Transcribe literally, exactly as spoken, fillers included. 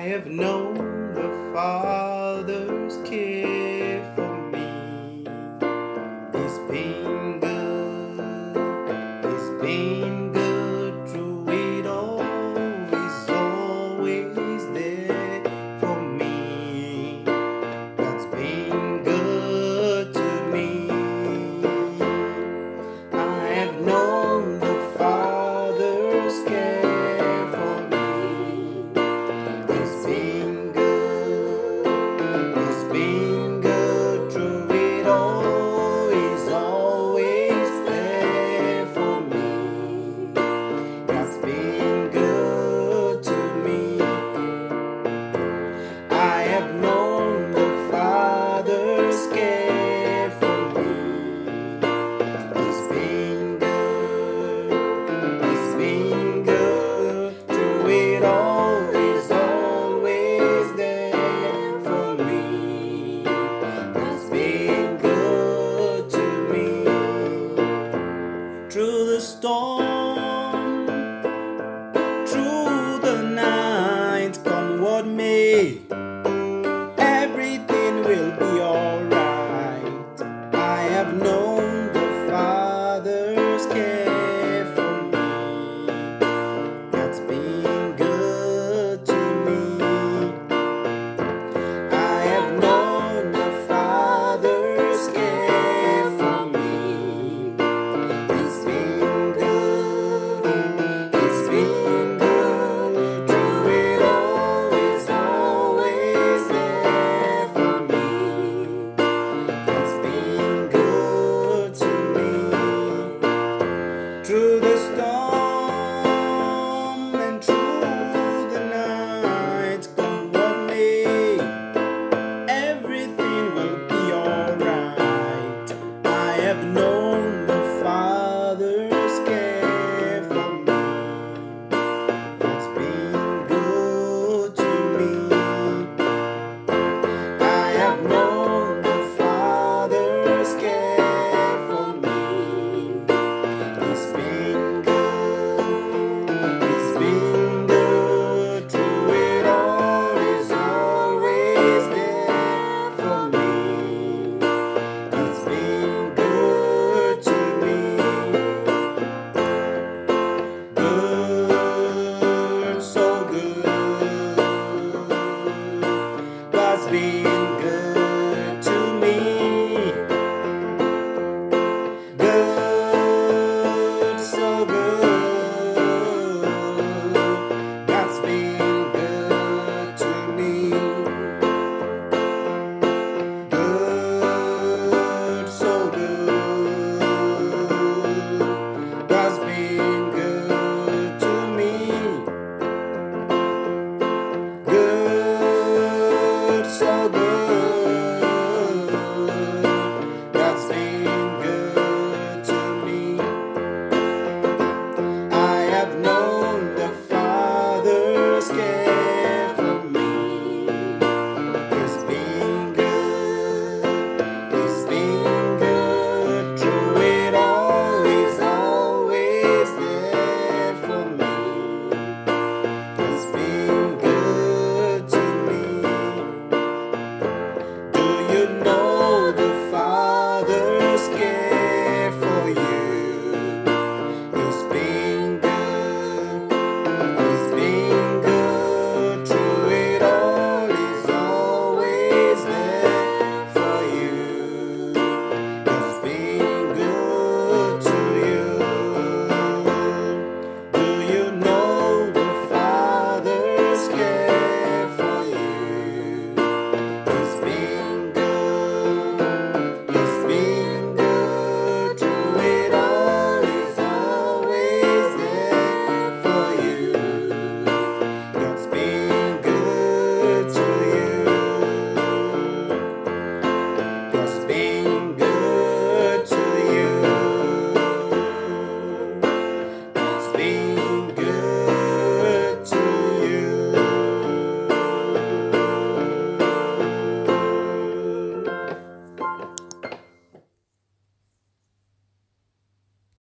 have known the Father's care for me. He's been good, He's been good through it all. He's always there for me. God's been good to me. I have known the Father's care. Through the storm, through the night, come what may, everything will be alright. I have known the Father's care for me. That's been good to me. I have known the Father's care for me. Through the storm and through the night, come what may, everything will be alright. I have known the Father's care for me. It's been good to me. I have known the Father's care for me. It's been good, it's been good through it all. He's always there for me. It's been good to me. Good, so good. God's been good to me. Good. So good, God's been good to me. Good, so good, God's been good to me. Good, so good, God's been good to me. I have known the Father's care for me. He's been good, He's been good through it all. He's always there for me. He's been good to me. Do you know the Father's care?